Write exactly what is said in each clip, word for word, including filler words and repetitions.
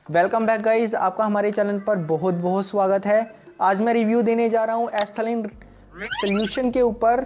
Welcome back guys, आपका हमारे channel पर बहुत बहुत स्वागत है। आज मैं रिव्यू देने जा रहा हूँ एस्थलीन सोल्यूशन के ऊपर,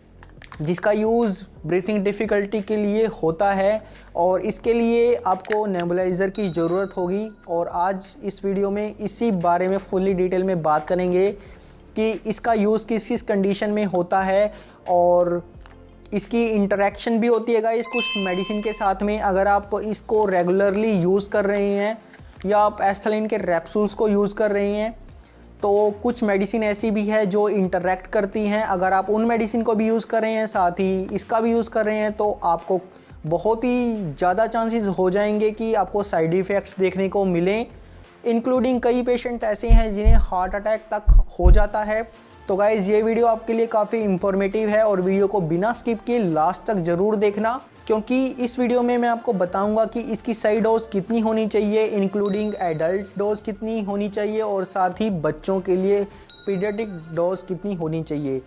जिसका यूज़ ब्रीथिंग डिफ़िकल्टी के लिए होता है और इसके लिए आपको नेबुलाइज़र की ज़रूरत होगी। और आज इस वीडियो में इसी बारे में फुल्ली डिटेल में बात करेंगे कि इसका यूज़ किस किस कंडीशन में होता है और इसकी इंटरेक्शन भी होती है गाइस कुछ मेडिसिन के साथ में। अगर आप इसको रेगुलरली यूज़ कर रहे हैं या आप एस्थलीन के रेप्सूल्स को यूज़ कर रहे हैं तो कुछ मेडिसिन ऐसी भी है जो इंटरेक्ट करती हैं। अगर आप उन मेडिसिन को भी यूज़ कर रहे हैं साथ ही इसका भी यूज़ कर रहे हैं तो आपको बहुत ही ज़्यादा चांसेस हो जाएंगे कि आपको साइड इफ़ेक्ट्स देखने को मिलें। इंक्लूडिंग कई पेशेंट ऐसे हैं जिन्हें हार्ट अटैक तक हो जाता है। तो गाइज़ ये वीडियो आपके लिए काफ़ी इंफॉर्मेटिव है और वीडियो को बिना स्किप किए लास्ट तक ज़रूर देखना, क्योंकि इस वीडियो में मैं आपको बताऊंगा कि इसकी सही डोज कितनी होनी चाहिए, इंक्लूडिंग एडल्ट डोज कितनी होनी चाहिए और साथ ही बच्चों के लिए पीडियाट्रिक डोज कितनी होनी चाहिए।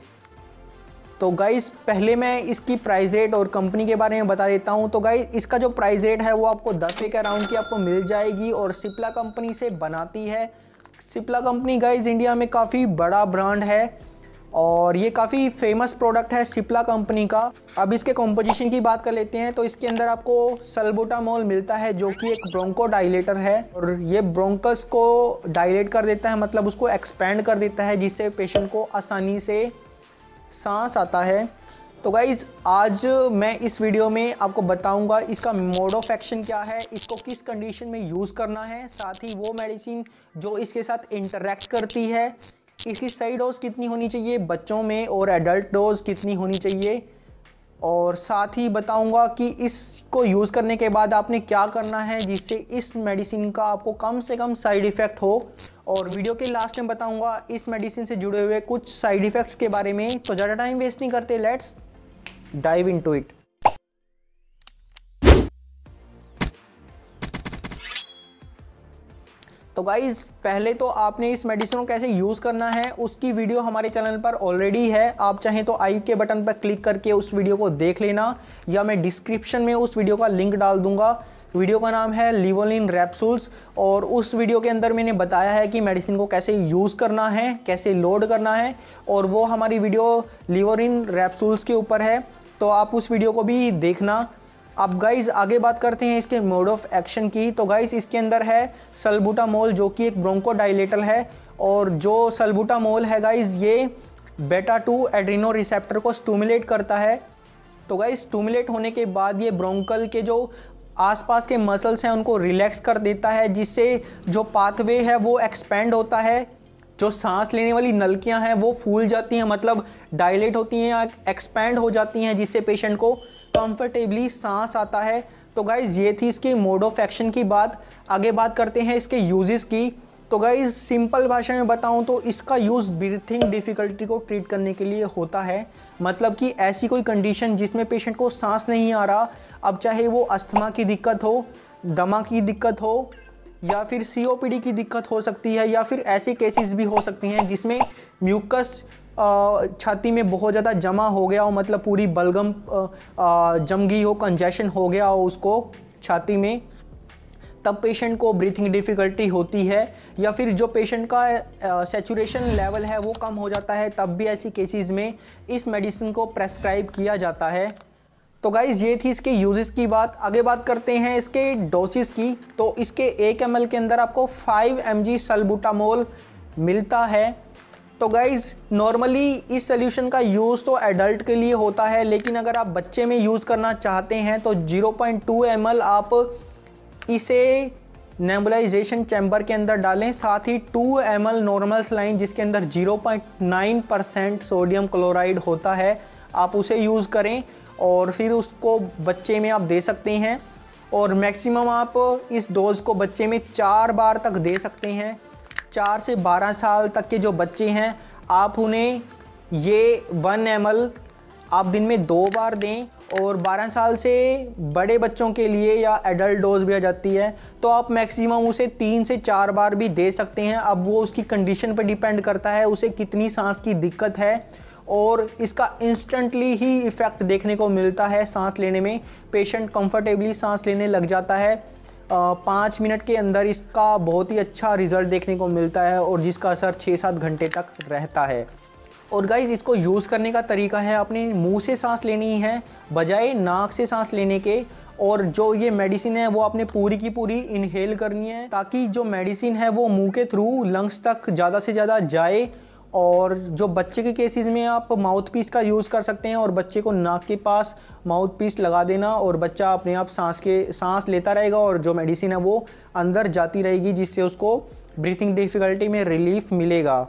तो गाइज़ पहले मैं इसकी प्राइस रेट और कंपनी के बारे में बता देता हूं। तो गाइज़ इसका जो प्राइस रेट है वो आपको दस रुपये के अराउंड की आपको मिल जाएगी और सिप्ला कंपनी से बनाती है। सिप्ला कंपनी गाइज़ इंडिया में काफ़ी बड़ा ब्रांड है और ये काफ़ी फेमस प्रोडक्ट है सिप्ला कंपनी का। अब इसके कॉम्पोजिशन की बात कर लेते हैं तो इसके अंदर आपको सल्बुटामोल मिलता है जो कि एक ब्रोंको डायलेटर है और ये ब्रोंकस को डायलेट कर देता है, मतलब उसको एक्सपेंड कर देता है, जिससे पेशेंट को आसानी से सांस आता है। तो गाइज़ आज मैं इस वीडियो में आपको बताऊंगा इसका मोड ऑफ एक्शन क्या है, इसको किस कंडीशन में यूज़ करना है, साथ ही वो मेडिसिन जो इसके साथ इंटरेक्ट करती है, इसकी सही डोज कितनी होनी चाहिए बच्चों में और एडल्ट डोज कितनी होनी चाहिए, और साथ ही बताऊंगा कि इसको यूज़ करने के बाद आपने क्या करना है जिससे इस मेडिसिन का आपको कम से कम साइड इफ़ेक्ट हो। और वीडियो के लास्ट में बताऊंगा इस मेडिसिन से जुड़े हुए कुछ साइड इफ़ेक्ट्स के बारे में। तो ज़्यादा टाइम वेस्ट नहीं करते, लेट्स डाइव इनटू इट। तो गाइज़ पहले तो आपने इस मेडिसिन को कैसे यूज़ करना है उसकी वीडियो हमारे चैनल पर ऑलरेडी है। आप चाहें तो आई के बटन पर क्लिक करके उस वीडियो को देख लेना या मैं डिस्क्रिप्शन में उस वीडियो का लिंक डाल दूंगा। वीडियो का नाम है लिवोलिन रेप्सूल्स और उस वीडियो के अंदर मैंने बताया है कि मेडिसिन को कैसे यूज़ करना है, कैसे लोड करना है, और वो हमारी वीडियो लिवोलिन रेप्सूल्स के ऊपर है, तो आप उस वीडियो को भी देखना। अब गाइज़ आगे बात करते हैं इसके मोड ऑफ एक्शन की। तो गाइज़ इसके अंदर है सल्बुटामोल जो कि एक ब्रोंको डायलेटर है और जो सल्बुटामोल है गाइज़ ये बेटा टू एड्रीनो रिसेप्टर को स्टूमुलेट करता है। तो गाइज़ स्टूमुलेट होने के बाद ये ब्रोंकल के जो आसपास के मसल्स हैं उनको रिलैक्स कर देता है, जिससे जो पाथवे है वो एक्सपेंड होता है, जो सांस लेने वाली नलकियां हैं वो फूल जाती हैं, मतलब डायलेट होती हैं या एक्सपेंड हो जाती हैं, जिससे पेशेंट को कंफर्टेबली सांस आता है। तो गाइज़ ये थी इसकी मोड ऑफ एक्शन की बात। आगे बात करते हैं इसके यूजेस की। तो गाइज़ सिंपल भाषा में बताऊं तो इसका यूज़ ब्रीथिंग डिफ़िकल्टी को ट्रीट करने के लिए होता है, मतलब कि ऐसी कोई कंडीशन जिसमें पेशेंट को सांस नहीं आ रहा, अब चाहे वो अस्थमा की दिक्कत हो, दमा की दिक्कत हो या फिर सी ओ पी डी की दिक्कत हो सकती है, या फिर ऐसे केसेस भी हो सकती हैं जिसमें म्यूकस छाती में बहुत ज़्यादा जमा हो गया हो, मतलब पूरी बलगम जम गई हो, कंजेशन हो गया हो उसको छाती में, तब पेशेंट को ब्रीथिंग डिफ़िकल्टी होती है। या फिर जो पेशेंट का सैचुरेशन लेवल है वो कम हो जाता है, तब भी ऐसी केसेस में इस मेडिसिन को प्रेस्क्राइब किया जाता है। तो गाइज़ ये थी इसके यूजेस की बात। आगे बात करते हैं इसके डोसेस की। तो इसके एक एम एल के अंदर आपको फाइव एम जी सल्बुटामोल मिलता है। तो गाइज़ नॉर्मली इस सोल्यूशन का यूज़ तो एडल्ट के लिए होता है, लेकिन अगर आप बच्चे में यूज़ करना चाहते हैं तो zero point two M L आप इसे नेबुलाइजेशन चैम्बर के अंदर डालें, साथ ही two M L normal saline जिसके अंदर zero point nine percent sodium chloride होता है, आप उसे यूज़ करें और फिर उसको बच्चे में आप दे सकते हैं। और मैक्सिमम आप इस डोज़ को बच्चे में चार बार तक दे सकते हैं। चार से बारह साल तक के जो बच्चे हैं आप उन्हें ये वन एम एल आप दिन में दो बार दें, और बारह साल से बड़े बच्चों के लिए या एडल्ट डोज भी आ जाती है तो आप मैक्सिमम उसे तीन से चार बार भी दे सकते हैं। अब वो उसकी कंडीशन पर डिपेंड करता है उसे कितनी सांस की दिक्कत है, और इसका इंस्टेंटली ही इफ़ेक्ट देखने को मिलता है सांस लेने में, पेशेंट कंफर्टेबली सांस लेने लग जाता है। पाँच मिनट के अंदर इसका बहुत ही अच्छा रिज़ल्ट देखने को मिलता है और जिसका असर छः सात घंटे तक रहता है। और गाइज़ इसको यूज़ करने का तरीका है अपने मुंह से सांस लेनी है बजाय नाक से सांस लेने के। और जो ये मेडिसिन है वो आपने पूरी की पूरी इनहेल करनी है ताकि जो मेडिसिन है वो मुंह के थ्रू लंग्स तक ज़्यादा से ज़्यादा जाए। और जो बच्चे के केसेस में आप माउथ पीस का यूज़ कर सकते हैं और बच्चे को नाक के पास माउथ पीस लगा देना और बच्चा अपने आप सांस के सांस लेता रहेगा और जो मेडिसिन है वो अंदर जाती रहेगी जिससे उसको ब्रीथिंग डिफ़िकल्टी में रिलीफ मिलेगा।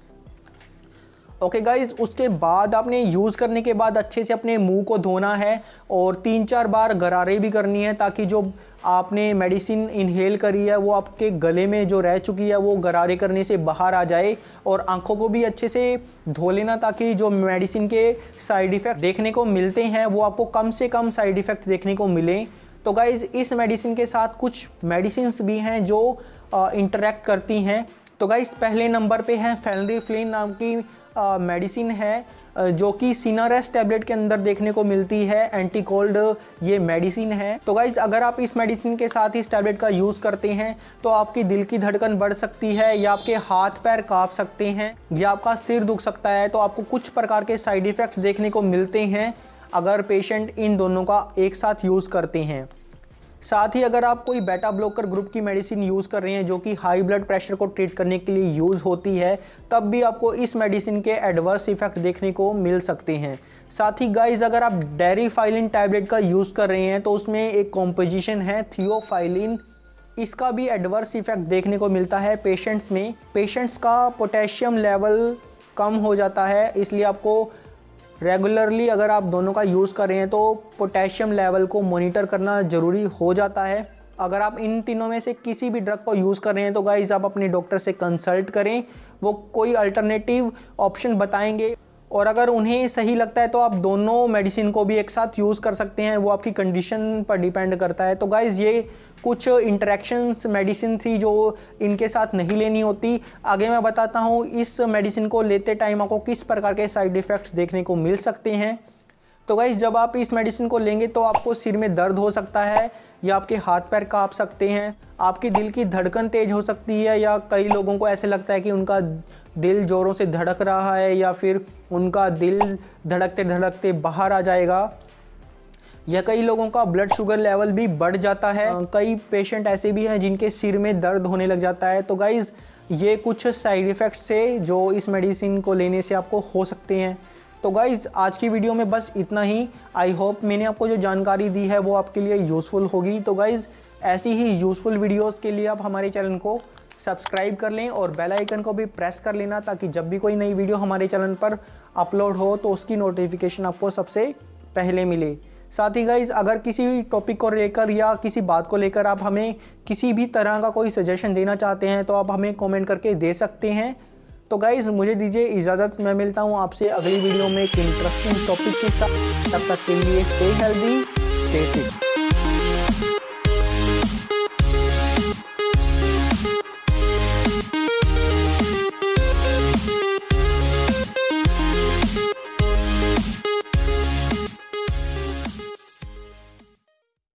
ओके गाइज़, उसके बाद आपने यूज़ करने के बाद अच्छे से अपने मुंह को धोना है और तीन चार बार गरारे भी करनी है ताकि जो आपने मेडिसिन इनहेल करी है वो आपके गले में जो रह चुकी है वो गरारे करने से बाहर आ जाए। और आंखों को भी अच्छे से धो लेना ताकि जो मेडिसिन के साइड इफ़ेक्ट देखने को मिलते हैं वो आपको कम से कम साइड इफ़ेक्ट देखने को मिलें। तो गाइज़ इस मेडिसिन के साथ कुछ मेडिसिन्स भी हैं जो इंटरेक्ट करती हैं। तो गाइज़ पहले नंबर पे है फेनरिफ्लिन नाम की मेडिसिन है जो कि सिनारेस्ट टैबलेट के अंदर देखने को मिलती है। एंटी कोल्ड ये मेडिसिन है। तो गाइज़ अगर आप इस मेडिसिन के साथ इस टैबलेट का यूज़ करते हैं तो आपकी दिल की धड़कन बढ़ सकती है या आपके हाथ पैर कांप सकते हैं या आपका सिर दुख सकता है। तो आपको कुछ प्रकार के साइड इफ़ेक्ट्स देखने को मिलते हैं अगर पेशेंट इन दोनों का एक साथ यूज़ करते हैं। साथ ही अगर आप कोई बेटा ब्लॉकर ग्रुप की मेडिसिन यूज़ कर रहे हैं जो कि हाई ब्लड प्रेशर को ट्रीट करने के लिए यूज़ होती है तब भी आपको इस मेडिसिन के एडवर्स इफ़ेक्ट देखने को मिल सकते हैं। साथ ही गाइज़ अगर आप डेरिफाइलिन टैबलेट का यूज़ कर रहे हैं तो उसमें एक कॉम्पोजिशन है थियोफाइलिन, इसका भी एडवर्स इफ़ेक्ट देखने को मिलता है पेशेंट्स में। पेशेंट्स का पोटेशियम लेवल कम हो जाता है, इसलिए आपको रेगुलरली अगर आप दोनों का यूज़ कर रहे हैं तो पोटेशियम लेवल को मॉनिटर करना ज़रूरी हो जाता है। अगर आप इन तीनों में से किसी भी ड्रग को यूज़ कर रहे हैं तो गाइज़ आप अपने डॉक्टर से कंसल्ट करें, वो कोई अल्टरनेटिव ऑप्शन बताएंगे। और अगर उन्हें सही लगता है तो आप दोनों मेडिसिन को भी एक साथ यूज़ कर सकते हैं, वो आपकी कंडीशन पर डिपेंड करता है। तो गाइज़ ये कुछ इंटरेक्शंस मेडिसिन थी जो इनके साथ नहीं लेनी होती। आगे मैं बताता हूँ इस मेडिसिन को लेते टाइम आपको किस प्रकार के साइड इफ़ेक्ट्स देखने को मिल सकते हैं। तो गाइज़ जब आप इस मेडिसिन को लेंगे तो आपको सिर में दर्द हो सकता है या आपके हाथ पैर कांप सकते हैं, आपकी दिल की धड़कन तेज़ हो सकती है या कई लोगों को ऐसे लगता है कि उनका दिल ज़ोरों से धड़क रहा है या फिर उनका दिल धड़कते धड़कते बाहर आ जाएगा, या कई लोगों का ब्लड शुगर लेवल भी बढ़ जाता है। कई पेशेंट ऐसे भी हैं जिनके सिर में दर्द होने लग जाता है। तो गाइज़ ये कुछ साइड इफ़ेक्ट्स थे जो इस मेडिसिन को लेने से आपको हो सकते हैं। तो गाइज़ आज की वीडियो में बस इतना ही। आई होप मैंने आपको जो जानकारी दी है वो आपके लिए यूज़फुल होगी। तो गाइज़ ऐसी ही यूज़फुल वीडियोस के लिए आप हमारे चैनल को सब्सक्राइब कर लें और बेल आइकन को भी प्रेस कर लेना ताकि जब भी कोई नई वीडियो हमारे चैनल पर अपलोड हो तो उसकी नोटिफिकेशन आपको सबसे पहले मिले। साथ ही गाइज़ अगर किसी टॉपिक को लेकर या किसी बात को लेकर आप हमें किसी भी तरह का कोई सजेशन देना चाहते हैं तो आप हमें कमेंट करके दे सकते हैं। तो गाइज़ मुझे दीजिए इजाज़त, मैं मिलता हूँ आपसे अगली वीडियो में एक इंटरेस्टिंग टॉपिक के साथ। तब तक के लिए स्टे हेल्दी, स्टे फिट।